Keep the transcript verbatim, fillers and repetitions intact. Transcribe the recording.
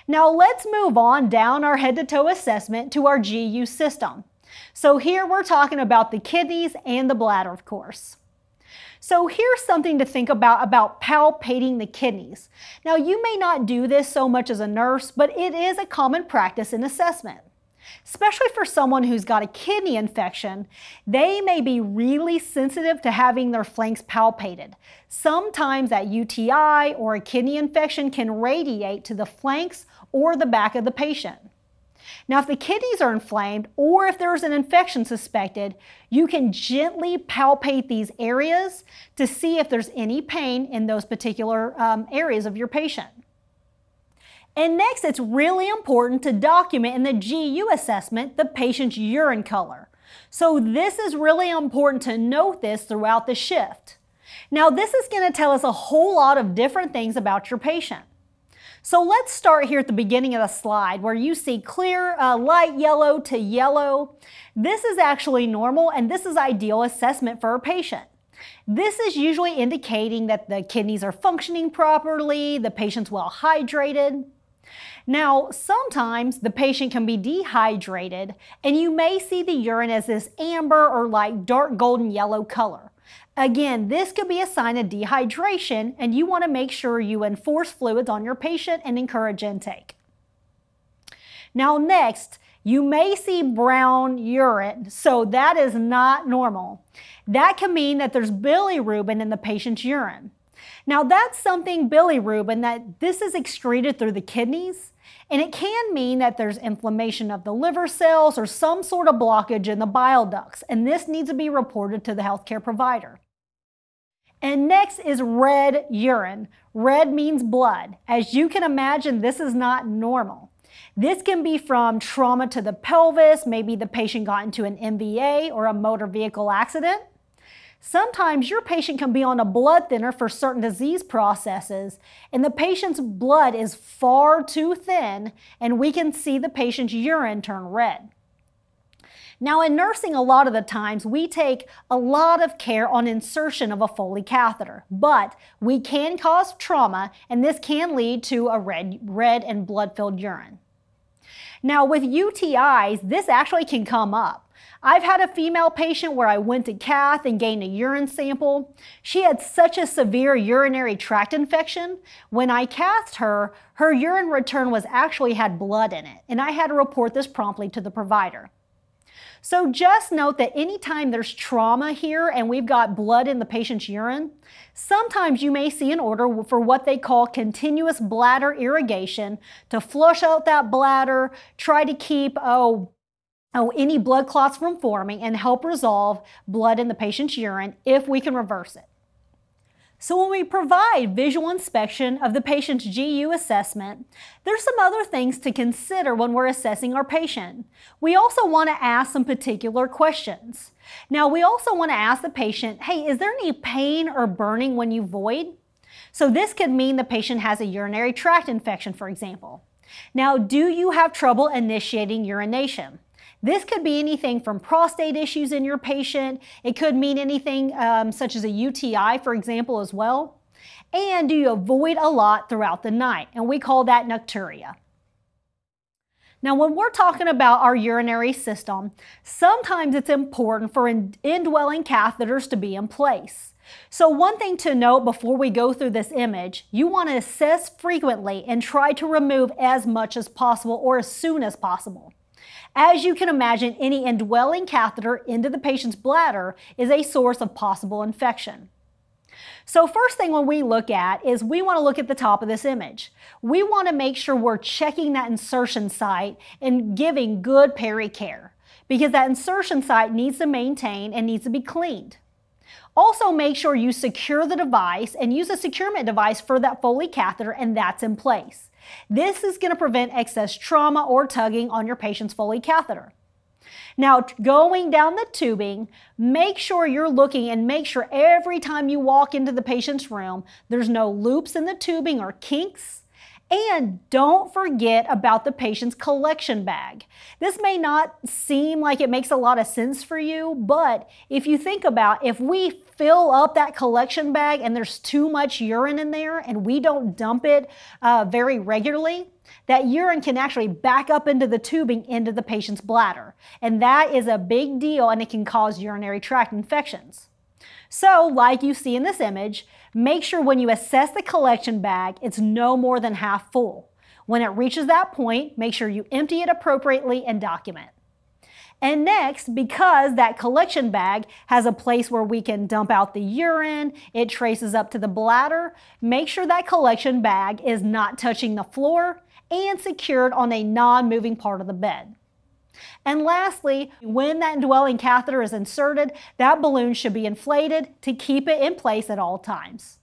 Now let's move on down our head-to-toe assessment to our G U system. So here we're talking about the kidneys and the bladder, of course. So here's something to think about about palpating the kidneys. Now you may not do this so much as a nurse, but it is a common practice in assessment. Especially for someone who's got a kidney infection, they may be really sensitive to having their flanks palpated. Sometimes that U T I or a kidney infection can radiate to the flanks or the back of the patient. Now, if the kidneys are inflamed or if there's an infection suspected, you can gently palpate these areas to see if there's any pain in those particular um, areas of your patient. And next, it's really important to document in the G U assessment the patient's urine color. So this is really important to note this throughout the shift. Now, this is going to tell us a whole lot of different things about your patient. So let's start here at the beginning of the slide where you see clear, uh, light yellow to yellow. This is actually normal and this is ideal assessment for a patient. This is usually indicating that the kidneys are functioning properly, the patient's well hydrated. Now, sometimes the patient can be dehydrated and you may see the urine as this amber or like dark golden yellow color. Again, this could be a sign of dehydration and you want to make sure you enforce fluids on your patient and encourage intake. Now next, you may see brown urine, so that is not normal. That can mean that there's bilirubin in the patient's urine. Now that's something, bilirubin, that this is excreted through the kidneys, and it can mean that there's inflammation of the liver cells or some sort of blockage in the bile ducts, and this needs to be reported to the healthcare provider. And next is red urine. Red means blood. As you can imagine, this is not normal. This can be from trauma to the pelvis, maybe the patient got into an M V A or a motor vehicle accident. Sometimes your patient can be on a blood thinner for certain disease processes, and the patient's blood is far too thin, and we can see the patient's urine turn red. Now in nursing, a lot of the times we take a lot of care on insertion of a Foley catheter, but we can cause trauma and this can lead to a red, red and blood-filled urine. Now with U T Is, this actually can come up. I've had a female patient where I went to cath and gained a urine sample. She had such a severe urinary tract infection. When I cathed her, her urine return was actually had blood in it, and I had to report this promptly to the provider. So just note that anytime there's trauma here and we've got blood in the patient's urine, sometimes you may see an order for what they call continuous bladder irrigation to flush out that bladder, try to keep oh, oh, any blood clots from forming and help resolve blood in the patient's urine if we can reverse it. So when we provide visual inspection of the patient's G U assessment, there's some other things to consider when we're assessing our patient. We also want to ask some particular questions. Now we also want to ask the patient, hey, is there any pain or burning when you void? So this could mean the patient has a urinary tract infection, for example. Now, do you have trouble initiating urination? This could be anything from prostate issues in your patient. It could mean anything um, such as a U T I, for example, as well. And do you void a lot throughout the night? And we call that nocturia. Now, when we're talking about our urinary system, sometimes it's important for indwelling catheters to be in place. So one thing to note before we go through this image, you want to assess frequently and try to remove as much as possible or as soon as possible. As you can imagine, any indwelling catheter into the patient's bladder is a source of possible infection. So first thing when we look at is we want to look at the top of this image. We want to make sure we're checking that insertion site and giving good peri-care because that insertion site needs to maintain and needs to be cleaned. Also make sure you secure the device and use a securement device for that Foley catheter and that's in place. This is going to prevent excess trauma or tugging on your patient's Foley catheter. Now, going down the tubing, make sure you're looking and make sure every time you walk into the patient's room, there's no loops in the tubing or kinks. And don't forget about the patient's collection bag. This may not seem like it makes a lot of sense for you, but if you think about if we fill up that collection bag and there's too much urine in there and we don't dump it uh, very regularly, that urine can actually back up into the tubing into the patient's bladder. And that is a big deal, and it can cause urinary tract infections. So, like you see in this image, make sure when you assess the collection bag, it's no more than half full. When it reaches that point, make sure you empty it appropriately and document. And next, because that collection bag has a place where we can dump out the urine, it traces up to the bladder, make sure that collection bag is not touching the floor and secured on a non-moving part of the bed. And lastly, when that indwelling catheter is inserted, that balloon should be inflated to keep it in place at all times.